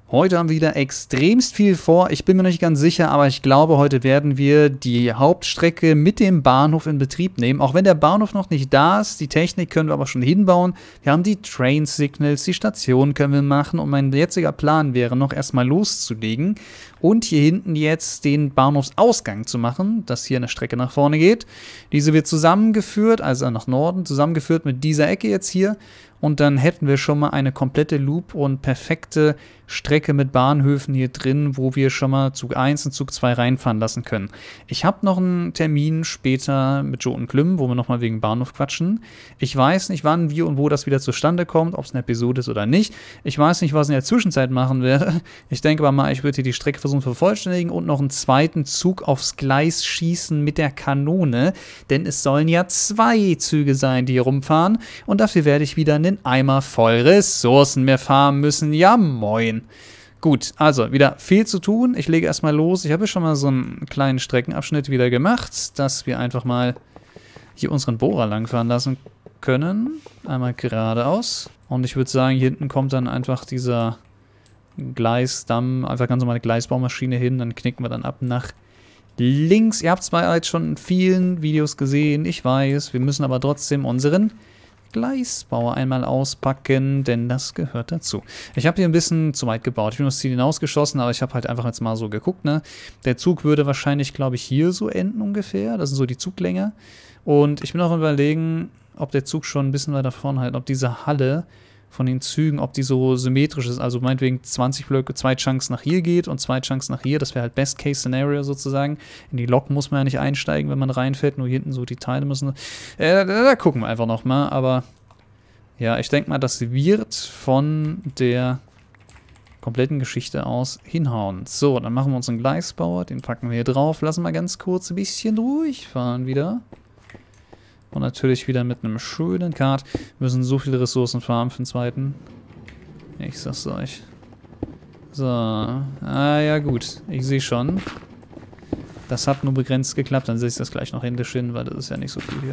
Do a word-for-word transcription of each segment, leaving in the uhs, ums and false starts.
Heute haben wir wieder extremst viel vor. Ich bin mir noch nicht ganz sicher, aber ich glaube, heute werden wir die Hauptstrecke mit dem Bahnhof in Betrieb nehmen. Auch wenn der Bahnhof noch nicht da ist, die Technik können wir aber schon hinbauen. Wir haben die Train Signals, die Station können wir machen und mein jetziger Plan wäre noch erstmal loszulegen und hier hinten jetzt den Bahnhofsausgang zu machen, dass hier eine Strecke nach vorne geht. Diese wird zusammengeführt, also nach Norden, zusammengeführt mit dieser Ecke jetzt hier. Und dann hätten wir schon mal eine komplette Loop und perfekte Strecke mit Bahnhöfen hier drin, wo wir schon mal Zug eins und Zug zwei reinfahren lassen können. Ich habe noch einen Termin später mit Joe und Klim, wo wir nochmal wegen Bahnhof quatschen. Ich weiß nicht, wann, wie und wo das wieder zustande kommt, ob es eine Episode ist oder nicht. Ich weiß nicht, was ich in der Zwischenzeit machen werde. Ich denke aber mal, ich würde hier die Strecke versuchen zu vervollständigen und noch einen zweiten Zug aufs Gleis schießen mit der Kanone. Denn es sollen ja zwei Züge sein, die hier rumfahren. Und dafür werde ich wieder einen Eimer voll Ressourcen mehr farmen müssen. Ja, moin. Gut, also wieder viel zu tun. Ich lege erstmal los. Ich habe schon mal so einen kleinen Streckenabschnitt wieder gemacht, dass wir einfach mal hier unseren Bohrer langfahren lassen können. Einmal geradeaus. Und ich würde sagen, hier hinten kommt dann einfach dieser Gleisdamm, einfach ganz normale Gleisbaumaschine hin. Dann knicken wir dann ab nach links. Ihr habt es bereits schon in vielen Videos gesehen. Ich weiß, wir müssen aber trotzdem unseren Gleisbauer einmal auspacken, denn das gehört dazu. Ich habe hier ein bisschen zu weit gebaut. Ich bin das Ziel hinausgeschossen, aber ich habe halt einfach jetzt mal so geguckt, ne? Der Zug würde wahrscheinlich, glaube ich, hier so enden ungefähr. Das sind so die Zuglänge. Und ich bin auch überlegen, ob der Zug schon ein bisschen weiter vorne halt, ob diese Halle von den Zügen, ob die so symmetrisch ist, also meinetwegen zwanzig Blöcke, zwei Chunks nach hier geht und zwei Chunks nach hier, das wäre halt Best-Case-Scenario sozusagen. In die Lok muss man ja nicht einsteigen, wenn man reinfährt, nur hier hinten so die Teile müssen. Äh, da, da gucken wir einfach nochmal, aber ja, ich denke mal, das wird von der kompletten Geschichte aus hinhauen. So, dann machen wir unseren Gleisbauer, den packen wir hier drauf, lassen wir ganz kurz ein bisschen durchfahren wieder. Und natürlich wieder mit einem schönen Kart. Wir müssen so viele Ressourcen farmen für den zweiten. Ich sag's euch. So. Ah ja gut. Ich sehe schon. Das hat nur begrenzt geklappt. Dann setze ich das gleich noch händisch hin, weil das ist ja nicht so viel hier.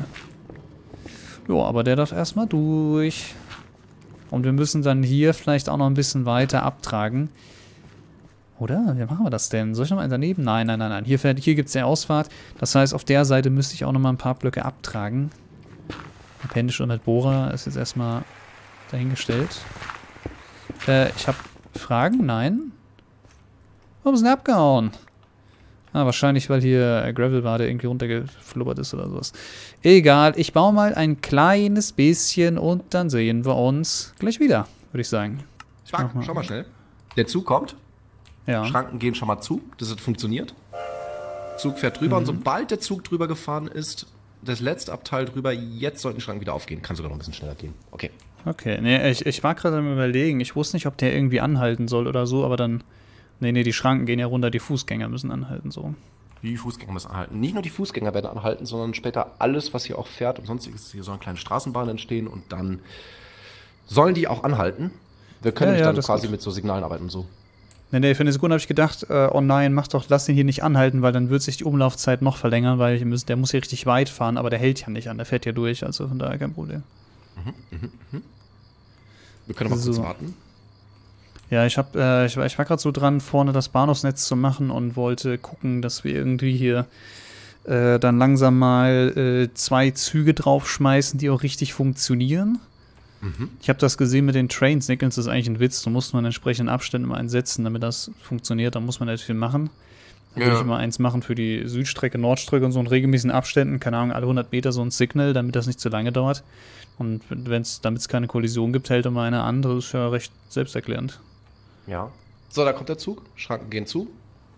Jo, aber der darf erstmal durch. Und wir müssen dann hier vielleicht auch noch ein bisschen weiter abtragen. Oder? Wie machen wir das denn? Soll ich noch mal daneben? Nein, nein, nein, nein. Hier, hier gibt es die Ausfahrt. Das heißt, auf der Seite müsste ich auch noch mal ein paar Blöcke abtragen. Appendisch und mit Bohrer ist jetzt erstmal dahingestellt. Äh, ich habe Fragen? Nein? Warum ist denn abgehauen? Ah, wahrscheinlich, weil hier Gravelwade irgendwie runtergeflubbert ist oder sowas. Egal, ich baue mal ein kleines bisschen und dann sehen wir uns gleich wieder, würde ich sagen. Stark, schau mal schnell. Der Zug kommt. Ja. Schranken gehen schon mal zu, das hat funktioniert. Zug fährt drüber mhm. und sobald der Zug drüber gefahren ist, das letzte Abteil drüber, jetzt sollten die Schranken wieder aufgehen. Kann sogar noch ein bisschen schneller gehen. Okay. Okay, nee, ich, ich war gerade am Überlegen. Ich wusste nicht, ob der irgendwie anhalten soll oder so, aber dann... Nee, nee, die Schranken gehen ja runter, die Fußgänger müssen anhalten, so. Die Fußgänger müssen anhalten. Nicht nur die Fußgänger werden anhalten, sondern später alles, was hier auch fährt und sonstiges. Hier sollen kleine Straßenbahnen entstehen und dann sollen die auch anhalten. Wir können ja, ja, dann quasi mit so Signalen arbeiten und so. Nee, nee, für eine Sekunde habe ich gedacht, äh, oh nein, mach doch, lass den hier nicht anhalten, weil dann wird sich die Umlaufzeit noch verlängern, weil müssen, der muss hier richtig weit fahren, aber der hält ja nicht an, der fährt ja durch, also von daher kein Problem. Mhm, mh, mh. Wir können aber so kurz warten. Ja, ich, hab, äh, ich, ich war gerade so dran, vorne das Bahnhofsnetz zu machen und wollte gucken, dass wir irgendwie hier äh, dann langsam mal äh, zwei Züge draufschmeißen, die auch richtig funktionieren. Mhm. Ich habe das gesehen mit den Train Signals, das ist eigentlich ein Witz. Da muss man entsprechenden Abständen mal einsetzen, damit das funktioniert. Da muss man nicht viel machen. Dann ja. würde ich immer eins machen für die Südstrecke, Nordstrecke und so in regelmäßigen Abständen. Keine Ahnung, alle hundert Meter so ein Signal, damit das nicht zu lange dauert. Und wenn's, damit es keine Kollision gibt, hält immer eine an. Das ist ja recht selbsterklärend. Ja. So, da kommt der Zug. Schranken gehen zu.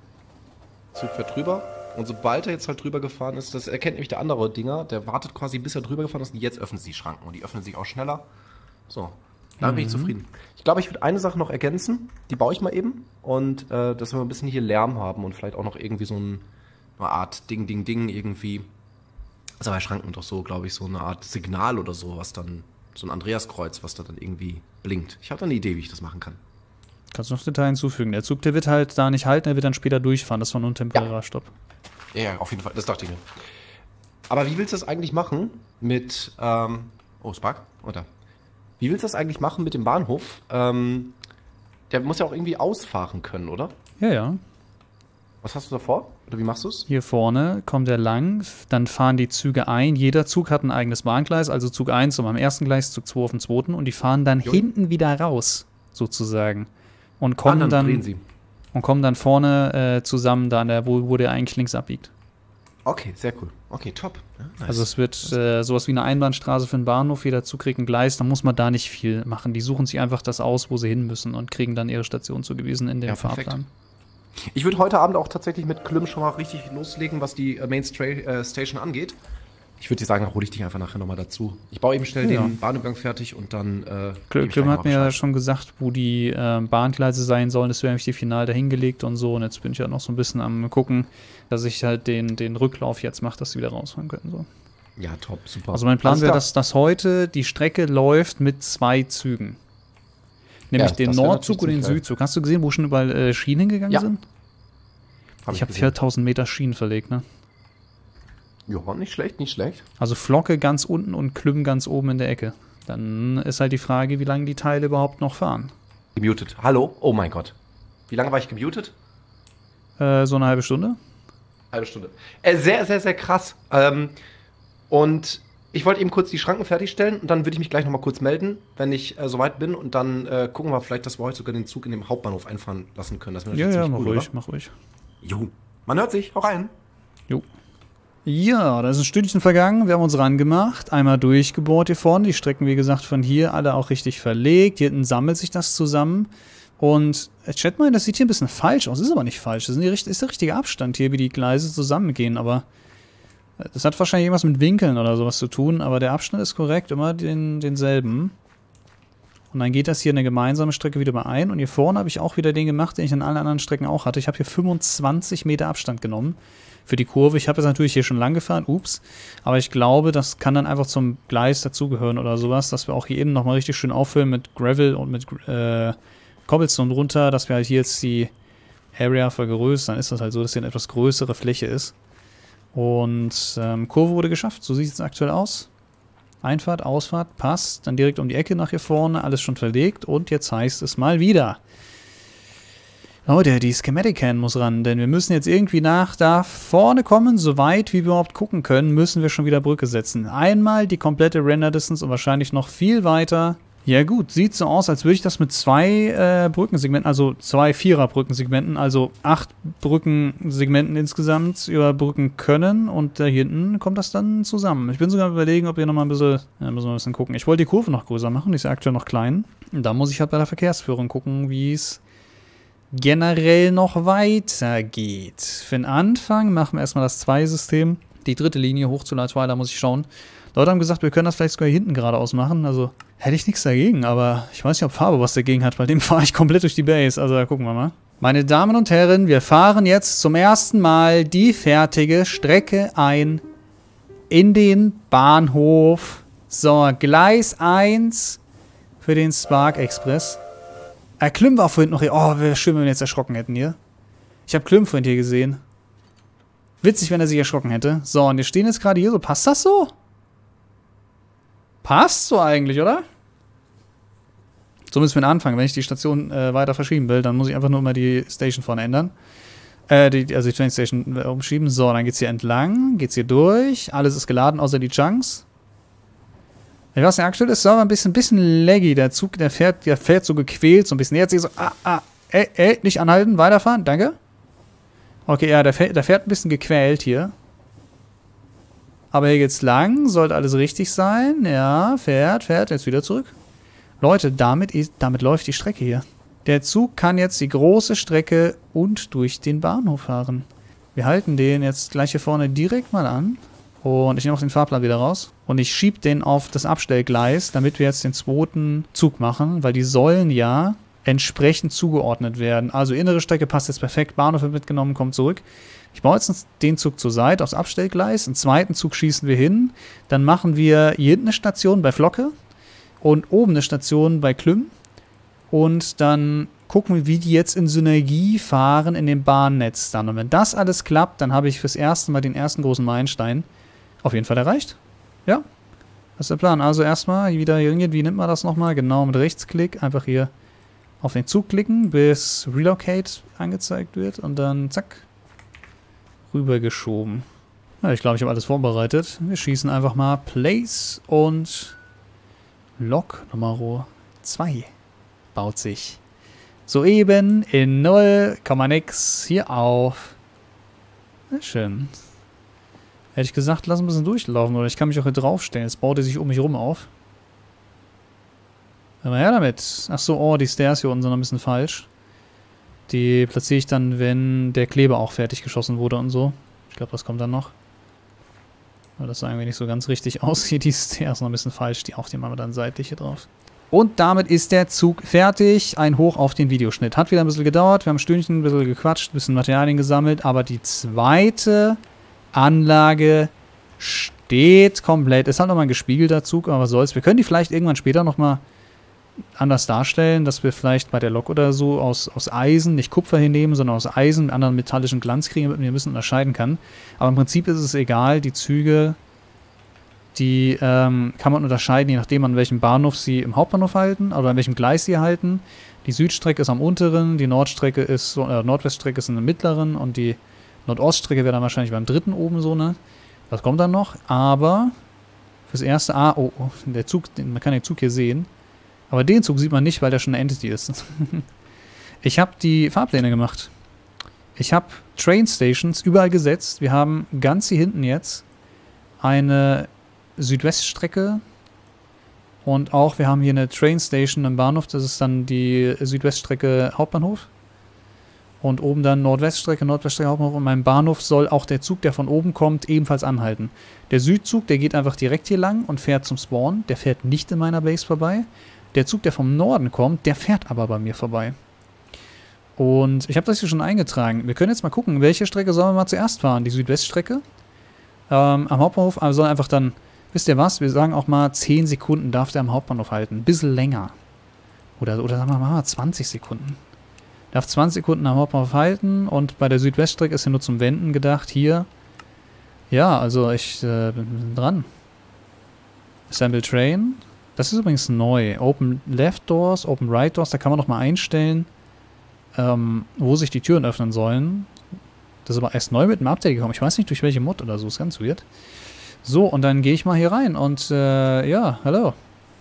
Zug fährt drüber. Und sobald er jetzt halt drüber gefahren ist, das erkennt nämlich der andere Dinger, der wartet quasi, bis er drüber gefahren ist und jetzt öffnen sie die Schranken. Und die öffnen sich auch schneller. So, da mhm. bin ich zufrieden. Ich glaube, ich würde eine Sache noch ergänzen. Die baue ich mal eben. Und äh, dass wir ein bisschen hier Lärm haben und vielleicht auch noch irgendwie so ein, eine Art Ding, Ding, Ding irgendwie. Also bei Schranken doch so, glaube ich, so eine Art Signal oder so, was dann, so ein Andreaskreuz, was da dann irgendwie blinkt. Ich habe da eine Idee, wie ich das machen kann. Kannst du noch Detail hinzufügen. Der Zug, der wird halt da nicht halten, der wird dann später durchfahren. Das war nur ein temporärer ja. Stopp. Ja, ja, auf jeden Fall. Das dachte ich mir. Aber wie willst du das eigentlich machen mit, ähm, oh, Spark, oder? Wie willst du das eigentlich machen mit dem Bahnhof? Ähm, der muss ja auch irgendwie ausfahren können, oder? Ja, ja. Was hast du da vor? Oder wie machst du es? Hier vorne kommt er lang, dann fahren die Züge ein. Jeder Zug hat ein eigenes Bahngleis, also Zug eins am ersten Gleis, Zug zwei auf dem zweiten. Und die fahren dann Jo. hinten wieder raus, sozusagen. Und kommen, Ah, dann drehen dann, sie. und kommen dann vorne äh, zusammen, da an der, wo, wo der eigentlich links abbiegt. Okay, sehr cool. Okay, top. Ja, nice. Also es wird äh, sowas wie eine Einbahnstraße für den Bahnhof, jeder Zug kriegt ein Gleis, dann muss man da nicht viel machen. Die suchen sich einfach das aus, wo sie hin müssen und kriegen dann ihre Station zugewiesen in dem Ja, perfekt. Fahrplan. Ich würde heute Abend auch tatsächlich mit Klüm schon mal richtig loslegen, was die äh, Main Stra äh, Station angeht. Ich würde dir sagen, dann hole ich dich einfach nachher nochmal dazu. Ich baue eben schnell Ja. den Bahnübergang fertig und dann äh, Klüm Klüm hat mir ja schon gesagt, wo die äh, Bahngleise sein sollen. Das wäre nämlich die final dahingelegt und so. Und jetzt bin ich ja noch so ein bisschen am gucken, dass ich halt den, den Rücklauf jetzt mache, dass sie wieder rausfahren können. So. Ja, top, super. Also mein Plan Alles wäre, klar. dass, dass heute die Strecke läuft mit zwei Zügen. Nämlich Ja, den das wär Nordzug und natürlich den ziemlich Südzug. Hast du gesehen, wo schon überall äh, Schienen hingegangen Ja. sind? Hab Ich habe gesehen. viertausend Meter Schienen verlegt, ne? Ja, nicht schlecht, nicht schlecht. Also Flocke ganz unten und Klüm ganz oben in der Ecke. Dann ist halt die Frage, wie lange die Teile überhaupt noch fahren. Gemutet. Hallo? Oh mein Gott. Wie lange war ich gemutet? Äh, so eine halbe Stunde? Halbe Stunde. Äh, sehr, sehr, sehr krass. Ähm, und ich wollte eben kurz die Schranken fertigstellen und dann würde ich mich gleich nochmal kurz melden, wenn ich äh, soweit bin. Und dann äh, gucken wir vielleicht, dass wir heute sogar den Zug in dem Hauptbahnhof einfahren lassen können. Das wäre Ja, natürlich ja, ziemlich mach cool, ruhig, oder? mach ruhig. Jo. Man hört sich. Hau rein. Jo. Ja, da ist ein Stündchen vergangen. Wir haben uns rangemacht, einmal durchgebohrt hier vorne. Die Strecken, wie gesagt, von hier alle auch richtig verlegt. Hier hinten sammelt sich das zusammen. Und ich schätze mal, das sieht hier ein bisschen falsch aus. Ist aber nicht falsch. Das ist, die, ist der richtige Abstand hier, wie die Gleise zusammengehen. Aber das hat wahrscheinlich irgendwas mit Winkeln oder sowas zu tun. Aber der Abstand ist korrekt, immer den, denselben. Und dann geht das hier eine gemeinsame Strecke wieder mal ein. Und hier vorne habe ich auch wieder den gemacht, den ich an allen anderen Strecken auch hatte. Ich habe hier fünfundzwanzig Meter Abstand genommen für die Kurve. Ich habe jetzt natürlich hier schon lang gefahren, ups. Aber ich glaube, das kann dann einfach zum Gleis dazugehören oder sowas, dass wir auch hier innen nochmal richtig schön auffüllen mit Gravel und mit äh, Cobblestone runter, dass wir halt hier jetzt die Area vergrößern. Dann ist das halt so, dass hier eine etwas größere Fläche ist. Und ähm, Kurve wurde geschafft, so sieht es jetzt aktuell aus. Einfahrt, Ausfahrt, passt. Dann direkt um die Ecke nach hier vorne, alles schon verlegt. Und jetzt heißt es mal wieder. Leute, die Schematic-Can muss ran, denn wir müssen jetzt irgendwie nach da vorne kommen, so weit wie wir überhaupt gucken können, müssen wir schon wieder Brücke setzen. Einmal die komplette Render-Distance und wahrscheinlich noch viel weiter. Ja gut, sieht so aus, als würde ich das mit zwei äh, Brückensegmenten, also zwei Vierer-Brückensegmenten, also acht Brückensegmenten insgesamt überbrücken können und da hinten kommt das dann zusammen. Ich bin sogar überlegen, ob wir nochmal ein bisschen, ja, müssen wir ein bisschen gucken. Ich wollte die Kurve noch größer machen, die ist ja aktuell noch klein. Und da muss ich halt bei der Verkehrsführung gucken, wie es generell noch weitergeht. Für den Anfang machen wir erstmal das zwei-System. Die dritte Linie hoch zu Leitweiler, da muss ich schauen. Leute haben gesagt, wir können das vielleicht sogar hier hinten geradeaus machen. Also hätte ich nichts dagegen, aber ich weiß nicht, ob Farbe was dagegen hat, weil dem fahre ich komplett durch die Base. Also da gucken wir mal. Meine Damen und Herren, wir fahren jetzt zum ersten Mal die fertige Strecke ein in den Bahnhof. So, Gleis eins für den Spark Express. Äh, Klüm war vorhin noch hier. Oh, wäre schön, wenn wir jetzt erschrocken hätten hier. Ich habe Klüm vorhin hier gesehen. Witzig, wenn er sich erschrocken hätte. So, und wir stehen jetzt gerade hier so. Passt das so? Passt so eigentlich, oder? So müssen wir anfangen. Wenn ich die Station äh, weiter verschieben will, dann muss ich einfach nur mal die Station vorne ändern. Äh, die, also die Train Station äh, umschieben. So, dann geht's hier entlang. Geht's hier durch. Alles ist geladen, außer die Chunks. Ich weiß nicht, aktuell ist es aber ein bisschen, bisschen laggy. Der Zug, der fährt, der fährt so gequält, so ein bisschen. Jetzt sehe ich so, ah, ah, ey, ey, nicht anhalten, weiterfahren, danke. Okay, ja, der fährt, der fährt ein bisschen gequält hier. Aber hier geht's lang, sollte alles richtig sein. Ja, fährt, fährt, jetzt wieder zurück. Leute, damit, ist, damit läuft die Strecke hier. Der Zug kann jetzt die große Strecke und durch den Bahnhof fahren. Wir halten den jetzt gleich hier vorne direkt mal an. Und ich nehme auch den Fahrplan wieder raus. Und ich schiebe den auf das Abstellgleis, damit wir jetzt den zweiten Zug machen. Weil die sollen ja entsprechend zugeordnet werden. Also innere Strecke passt jetzt perfekt. Bahnhof wird mitgenommen, kommt zurück. Ich baue jetzt den Zug zur Seite aufs Abstellgleis. Einen zweiten Zug schießen wir hin. Dann machen wir hier hinten eine Station bei Flocke. Und oben eine Station bei Klüm. Und dann gucken wir, wie die jetzt in Synergie fahren in dem Bahnnetz dann. Und wenn das alles klappt, dann habe ich fürs erste Mal den ersten großen Meilenstein auf jeden Fall erreicht. Ja, das ist der Plan. Also erstmal wieder, wie nimmt man das nochmal? Genau, mit Rechtsklick einfach hier Auf den Zug klicken, bis Relocate angezeigt wird und dann zack, rübergeschoben. Ja, ich glaube, ich habe alles vorbereitet. Wir schießen einfach mal Place und Lok Nummer zwei baut sich soeben in null Komma nix hier auf. Sehr schön. Hätte ich gesagt, lass ein bisschen durchlaufen oder ich kann mich auch hier draufstellen. Jetzt baut er sich um mich rum auf. Hör mal her damit. Achso, oh, die Stairs hier unten sind noch ein bisschen falsch. Die platziere ich dann, wenn der Kleber auch fertig geschossen wurde und so. Ich glaube, das kommt dann noch. Aber das sah irgendwie nicht so ganz richtig aus. Hier die Stairs noch ein bisschen falsch. Die auch, die machen wir dann seitlich hier drauf. Und damit ist der Zug fertig. Ein Hoch auf den Videoschnitt. Hat wieder ein bisschen gedauert. Wir haben ein Stündchen ein bisschen gequatscht, ein bisschen Materialien gesammelt. Aber die zweite Anlage steht komplett. Ist halt nochmal ein gespiegelter Zug, aber was soll's. Wir können die vielleicht irgendwann später nochmal anders darstellen, dass wir vielleicht bei der Lok oder so aus, aus Eisen, nicht Kupfer hinnehmen, sondern aus Eisen mit anderen metallischen Glanz kriegen, damit man ein bisschen unterscheiden kann. Aber im Prinzip ist es egal, die Züge, die ähm, kann man unterscheiden, je nachdem an welchem Bahnhof sie im Hauptbahnhof halten oder an welchem Gleis sie halten. Die Südstrecke ist am unteren, die Nordstrecke ist, äh, Nordweststrecke ist in der mittleren und die Nordoststrecke wäre dann wahrscheinlich beim dritten oben so, ne? Das kommt dann noch, aber fürs erste, ah, oh, oh der Zug, den, man kann den Zug hier sehen. Aber den Zug sieht man nicht, weil der schon eine Entity ist. Ich habe die Fahrpläne gemacht. Ich habe Train Stations überall gesetzt. Wir haben ganz hier hinten jetzt eine Südweststrecke. Und auch, wir haben hier eine Train Station im Bahnhof. Das ist dann die Südweststrecke Hauptbahnhof. Und oben dann Nordweststrecke, Nordweststrecke Hauptbahnhof. Und mein Bahnhof soll auch der Zug, der von oben kommt, ebenfalls anhalten. Der Südzug, der geht einfach direkt hier lang und fährt zum Spawn. Der fährt nicht in meiner Base vorbei. Der Zug, der vom Norden kommt, der fährt aber bei mir vorbei. Und ich habe das hier schon eingetragen. Wir können jetzt mal gucken, welche Strecke sollen wir mal zuerst fahren? Die Südweststrecke. Ähm, am Hauptbahnhof also soll einfach dann, wisst ihr was, wir sagen auch mal zehn Sekunden darf der am Hauptbahnhof halten. Ein bisschen länger. Oder, oder sagen wir mal zwanzig Sekunden. Darf zwanzig Sekunden am Hauptbahnhof halten und bei der Südweststrecke ist ja nur zum Wenden gedacht. Hier, ja, also ich äh, bin dran. Assemble Train. Das ist übrigens neu. Open Left Doors, Open Right Doors, da kann man noch mal einstellen, ähm, wo sich die Türen öffnen sollen. Das ist aber erst neu mit dem Update gekommen. Ich weiß nicht, durch welche Mod oder so. Ist ganz weird. So, und dann gehe ich mal hier rein und, äh, ja, hallo.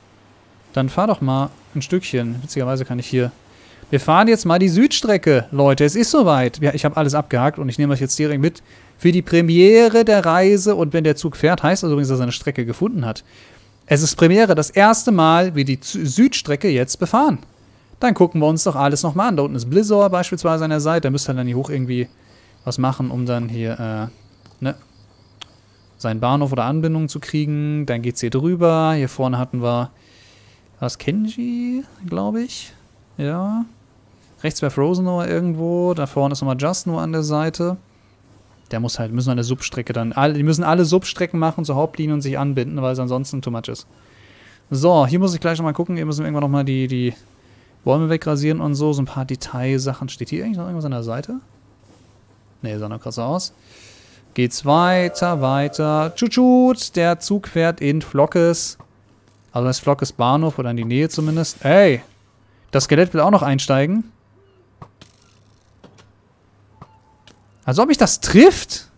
Dann fahr doch mal ein Stückchen. Witzigerweise kann ich hier... Wir fahren jetzt mal die Südstrecke, Leute. Es ist soweit. Ja, ich habe alles abgehakt und ich nehme euch jetzt direkt mit für die Premiere der Reise. Und wenn der Zug fährt, heißt das übrigens, dass er eine Strecke gefunden hat. Es ist Premiere, das erste Mal, wie die Südstrecke jetzt befahren. Dann gucken wir uns doch alles nochmal an. Da unten ist Blizzard beispielsweise an der Seite. Da müsste er dann hier hoch irgendwie was machen, um dann hier, äh, ne, seinen Bahnhof oder Anbindung zu kriegen. Dann geht's hier drüber. Hier vorne hatten wir, was, Kenji, glaube ich. Ja. Rechts wäre Frozenor irgendwo. Da vorne ist nochmal Just nur an der Seite. Der muss halt, müssen eine Substrecke dann, alle, die müssen alle Substrecken machen zur Hauptlinie und sich anbinden, weil es ansonsten too much ist. So, hier muss ich gleich nochmal gucken, hier müssen wir irgendwann nochmal die, die Bäume wegrasieren und so, so ein paar Detailsachen. Steht hier eigentlich noch irgendwas an der Seite? Ne, sah noch krass aus. Geht's weiter, weiter. Tschutschut, der Zug fährt in Flockes. Also das ist Flockes Bahnhof oder in die Nähe zumindest. Ey, das Skelett will auch noch einsteigen. Als ob mich das trifft.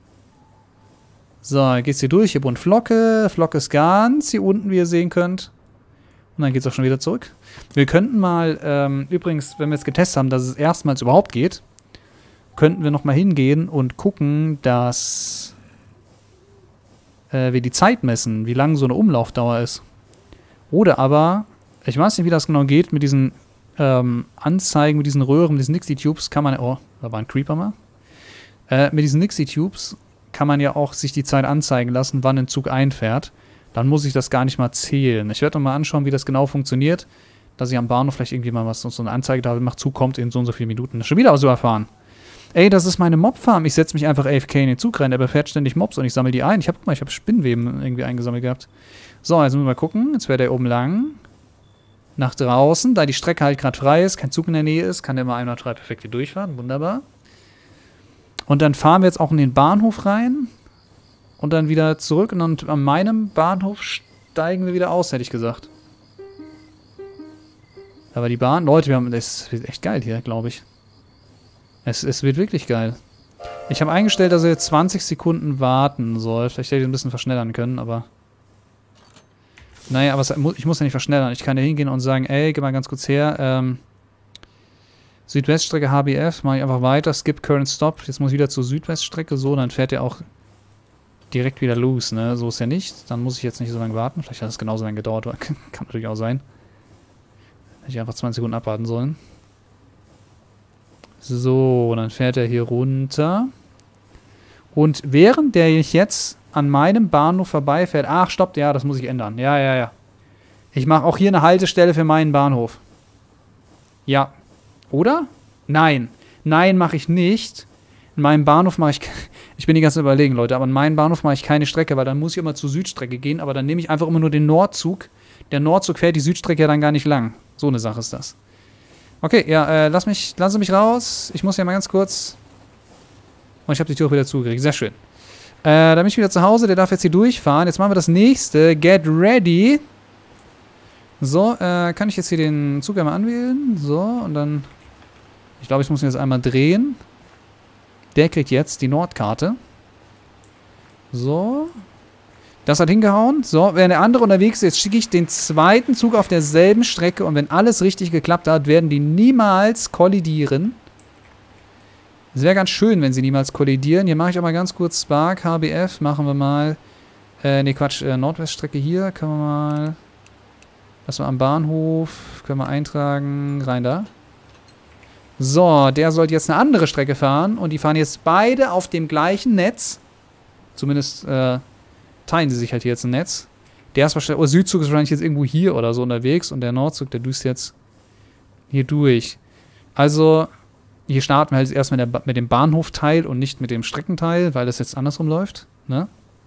So, dann geht's hier durch. Hier bunt Flocke. Flocke ist ganz hier unten, wie ihr sehen könnt. Und dann geht's auch schon wieder zurück. Wir könnten mal, ähm, übrigens, wenn wir jetzt getestet haben, dass es erstmals überhaupt geht, könnten wir nochmal hingehen und gucken, dass äh, wir die Zeit messen, wie lang so eine Umlaufdauer ist. Oder aber, ich weiß nicht, wie das genau geht, mit diesen ähm, Anzeigen, mit diesen Röhren, mit diesen Nixie-Tubes kann man, oh, da war ein Creeper mal. Äh, mit diesen Nixie-Tubes kann man ja auch sich die Zeit anzeigen lassen, wann ein Zug einfährt. Dann muss ich das gar nicht mal zählen. Ich werde noch mal anschauen, wie das genau funktioniert, dass ich am Bahnhof vielleicht irgendwie mal was, so eine Anzeige da macht, Zug kommt in so und so viele Minuten. Schon wieder so erfahren. Ey, das ist meine Mob-Farm. Ich setze mich einfach A F K in den Zug rein, der befährt ständig Mobs und ich sammle die ein. Ich habe, guck mal, ich habe Spinnweben irgendwie eingesammelt gehabt. So, jetzt müssen wir mal gucken. Jetzt wäre der oben lang. Nach draußen, da die Strecke halt gerade frei ist, kein Zug in der Nähe ist, kann der mal einmal drei perfekt hier durchfahren. Wunderbar. Und dann fahren wir jetzt auch in den Bahnhof rein und dann wieder zurück und dann an meinem Bahnhof steigen wir wieder aus, hätte ich gesagt. Da war die Bahn. Leute, wir haben, das wird echt geil hier, glaube ich. Es, es wird wirklich geil. Ich habe eingestellt, dass er jetzt zwanzig Sekunden warten soll. Vielleicht hätte ich ein bisschen verschnellern können, aber... Naja, aber es, ich muss ja nicht verschnellern. Ich kann ja hingehen und sagen, ey, geh mal ganz kurz her. Ähm, Südweststrecke H B F, mache ich einfach weiter. Skip Current Stop. Jetzt muss ich wieder zur Südweststrecke. So, dann fährt er auch direkt wieder los, ne? So ist ja nicht. Dann muss ich jetzt nicht so lange warten. Vielleicht hat es genauso lange gedauert. Kann natürlich auch sein. Hätte ich einfach zwanzig Sekunden abwarten sollen. So, dann fährt er hier runter. Und während der jetzt an meinem Bahnhof vorbeifährt... Ach, stopp, ja, das muss ich ändern. Ja, ja, ja. Ich mache auch hier eine Haltestelle für meinen Bahnhof. Ja. Oder? Nein. Nein, mache ich nicht. In meinem Bahnhof mache ich... Ich bin die ganze Zeit überlegen, Leute, aber in meinem Bahnhof mache ich keine Strecke, weil dann muss ich immer zur Südstrecke gehen, aber dann nehme ich einfach immer nur den Nordzug. Der Nordzug fährt die Südstrecke ja dann gar nicht lang. So eine Sache ist das. Okay, ja, äh, lass mich, lassen mich raus. Ich muss ja mal ganz kurz... Und ich habe die Tür auch wieder zugekriegt. Sehr schön. Äh, da bin ich wieder zu Hause. Der darf jetzt hier durchfahren. Jetzt machen wir das nächste. Get ready. So, äh, kann ich jetzt hier den Zug einmal anwählen? So, und dann... Ich glaube, ich muss ihn jetzt einmal drehen. Der kriegt jetzt die Nordkarte. So. Das hat hingehauen. So, während der andere unterwegs ist, jetzt schicke ich den zweiten Zug auf derselben Strecke. Und wenn alles richtig geklappt hat, werden die niemals kollidieren. Es wäre ganz schön, wenn sie niemals kollidieren. Hier mache ich aber ganz kurz Spark, H B F. Machen wir mal... Äh, ne Quatsch, äh, Nordweststrecke hier. Können wir mal... Lass mal am Bahnhof. Können wir eintragen. Rein da. So, der sollte jetzt eine andere Strecke fahren. Und die fahren jetzt beide auf dem gleichen Netz. Zumindest äh, teilen sie sich halt hier jetzt ein Netz. Der ist wahrscheinlich... Oh, Südzug ist wahrscheinlich jetzt irgendwo hier oder so unterwegs. Und der Nordzug, der düst jetzt hier durch. Also... Hier starten wir halt erst mit, der, mit dem Bahnhofteil und nicht mit dem Streckenteil, weil das jetzt andersrum läuft. Ne?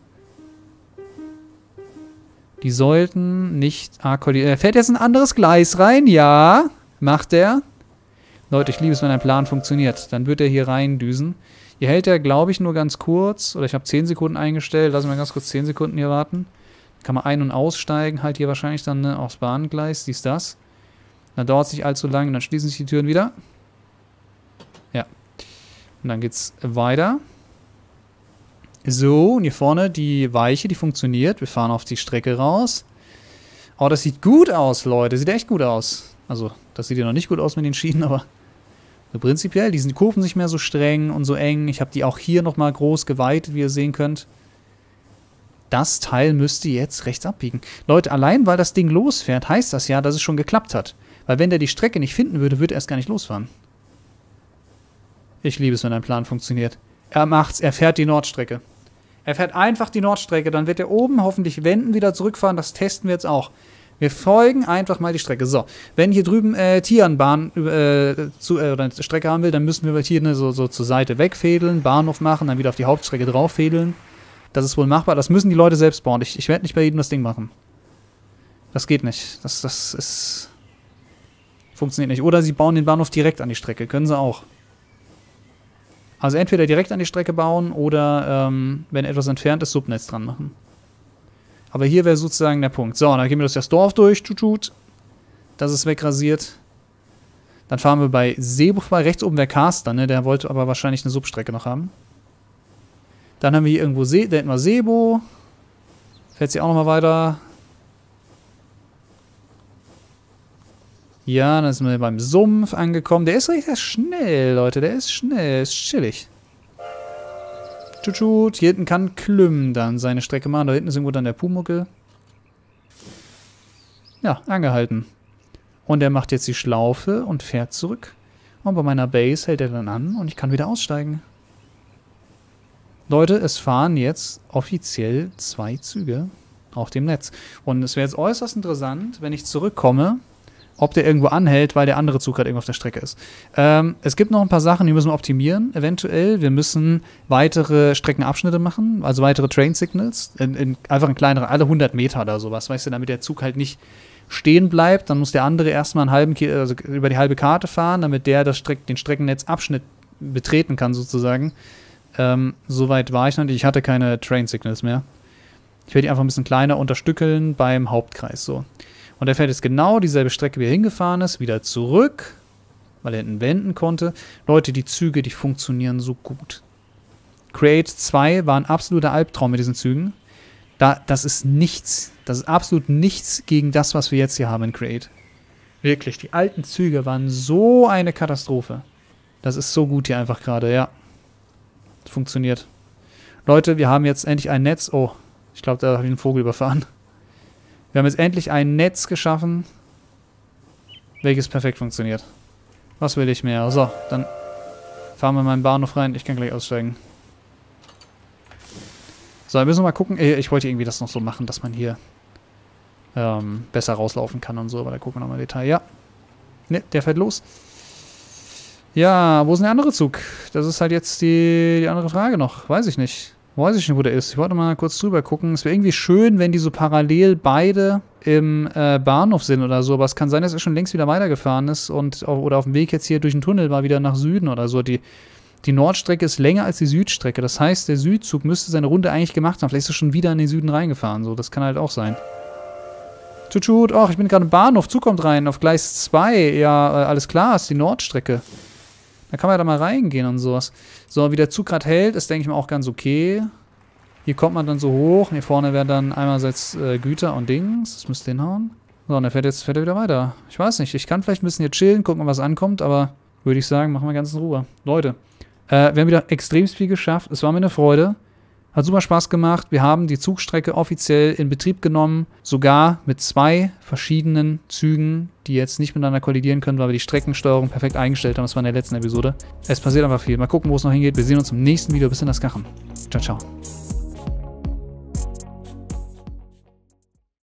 Die sollten nicht... Ah, er fährt jetzt ein anderes Gleis rein. Ja, macht er. Leute, ich liebe es, wenn ein Plan funktioniert. Dann wird er hier rein düsen. Hier hält er, glaube ich, nur ganz kurz. Oder ich habe zehn Sekunden eingestellt. Lassen wir ganz kurz zehn Sekunden hier warten. Kann man ein- und aussteigen. Halt hier wahrscheinlich dann ne, aufs Bahngleis. Dies, das. Dann dauert es nicht allzu lange. Dann schließen sich die Türen wieder. Ja. Und dann geht's weiter. So, und hier vorne die Weiche, die funktioniert. Wir fahren auf die Strecke raus. Oh, das sieht gut aus, Leute. Sieht echt gut aus. Also, das sieht ja noch nicht gut aus mit den Schienen, aber so prinzipiell, die sind die Kurven nicht mehr so streng und so eng. Ich habe die auch hier nochmal groß geweitet, wie ihr sehen könnt. Das Teil müsste jetzt rechts abbiegen. Leute, allein weil das Ding losfährt, heißt das ja, dass es schon geklappt hat. Weil wenn der die Strecke nicht finden würde, würde er erst gar nicht losfahren. Ich liebe es, wenn ein Plan funktioniert. Er macht's, er fährt die Nordstrecke. Er fährt einfach die Nordstrecke, dann wird er oben hoffentlich wenden, wieder zurückfahren. Das testen wir jetzt auch. Wir folgen einfach mal die Strecke. So, wenn hier drüben äh, Tianbahn äh, zu, äh, oder eine Strecke haben will, dann müssen wir hier ne, so, so zur Seite wegfädeln, Bahnhof machen, dann wieder auf die Hauptstrecke drauf fädeln. Das ist wohl machbar. Das müssen die Leute selbst bauen. Ich, ich werde nicht bei jedem das Ding machen. Das geht nicht. Das, das ist... Funktioniert nicht. Oder sie bauen den Bahnhof direkt an die Strecke. Können sie auch. Also entweder direkt an die Strecke bauen oder, ähm, wenn etwas entfernt ist, Subnetz dran machen. Aber hier wäre sozusagen der Punkt. So, dann gehen wir durch das Dorf durch. Tut, tut. Das ist wegrasiert. Dann fahren wir bei Sebo vorbei. Rechts oben wäre Caster, ne? Der wollte aber wahrscheinlich eine Substrecke noch haben. Dann haben wir hier irgendwo Se da hätten wir Sebo. Fährt sie auch nochmal weiter. Ja, dann sind wir beim Sumpf angekommen. Der ist richtig schnell, Leute. Der ist schnell. Ist chillig. Tut, tut. Hier hinten kann Klüm dann seine Strecke machen. Da hinten ist irgendwo dann der Pumuckel. Ja, angehalten. Und er macht jetzt die Schlaufe und fährt zurück. Und bei meiner Base hält er dann an und ich kann wieder aussteigen. Leute, es fahren jetzt offiziell zwei Züge auf dem Netz. Und es wäre jetzt äußerst interessant, wenn ich zurückkomme, ob der irgendwo anhält, weil der andere Zug gerade irgendwo auf der Strecke ist. Ähm, es gibt noch ein paar Sachen, die müssen wir optimieren, eventuell. Wir müssen weitere Streckenabschnitte machen, also weitere Train Signals. In, in, einfach in kleinere, alle hundert Meter oder sowas, weißt du, damit der Zug halt nicht stehen bleibt. Dann muss der andere erstmal einen halben, also über die halbe Karte fahren, damit der das Streck, den Streckennetzabschnitt betreten kann, sozusagen. Ähm, Soweit war ich noch nicht. Ich hatte keine Train Signals mehr. Ich werde die einfach ein bisschen kleiner unterstückeln beim Hauptkreis, so. Und er fährt jetzt genau dieselbe Strecke, wie er hingefahren ist, wieder zurück, weil er hinten wenden konnte. Leute, die Züge, die funktionieren so gut. Create zwei war ein absoluter Albtraum mit diesen Zügen. Da, das ist nichts. Das ist absolut nichts gegen das, was wir jetzt hier haben in Create. Wirklich, die alten Züge waren so eine Katastrophe. Das ist so gut hier einfach gerade, ja. Funktioniert. Leute, wir haben jetzt endlich ein Netz. Oh, ich glaube, da habe ich einen Vogel überfahren. Wir haben jetzt endlich ein Netz geschaffen, welches perfekt funktioniert. Was will ich mehr? So, dann fahren wir in meinen Bahnhof rein. Ich kann gleich aussteigen. So, wir müssen mal gucken. Ich wollte irgendwie das noch so machen, dass man hier ähm, besser rauslaufen kann und so. Aber da gucken wir nochmal im Detail. Ja. Ne, der fährt los. Ja, wo ist denn der andere Zug? Das ist halt jetzt die, die andere Frage noch. Weiß ich nicht. Weiß ich nicht, wo der ist. Ich wollte mal kurz drüber gucken. Es wäre irgendwie schön, wenn die so parallel beide im äh, Bahnhof sind oder so. Aber es kann sein, dass er schon längst wieder weitergefahren ist und oder auf dem Weg jetzt hier durch den Tunnel mal wieder nach Süden oder so. Die, die Nordstrecke ist länger als die Südstrecke. Das heißt, der Südzug müsste seine Runde eigentlich gemacht haben. Vielleicht ist er schon wieder in den Süden reingefahren. So, das kann halt auch sein. Tschut, ach, ich bin gerade im Bahnhof. Zug kommt rein auf Gleis zwei. Ja, äh, alles klar, ist die Nordstrecke. Da kann man ja da mal reingehen und sowas. So, wie der Zug gerade hält, ist, denke ich mal, auch ganz okay. Hier kommt man dann so hoch. Und hier vorne wären dann einerseits äh, Güter und Dings. Das müsste hinhauen. So, und der fährt jetzt fährt er wieder weiter. Ich weiß nicht, ich kann vielleicht ein bisschen hier chillen, gucken, was ankommt, aber würde ich sagen, machen wir ganz in Ruhe. Leute, äh, wir haben wieder extrem viel geschafft. Es war mir eine Freude. Hat super Spaß gemacht. Wir haben die Zugstrecke offiziell in Betrieb genommen. Sogar mit zwei verschiedenen Zügen, die jetzt nicht miteinander kollidieren können, weil wir die Streckensteuerung perfekt eingestellt haben. Das war in der letzten Episode. Es passiert einfach viel. Mal gucken, wo es noch hingeht. Wir sehen uns im nächsten Video. Bis in das Gachen. Ciao, ciao.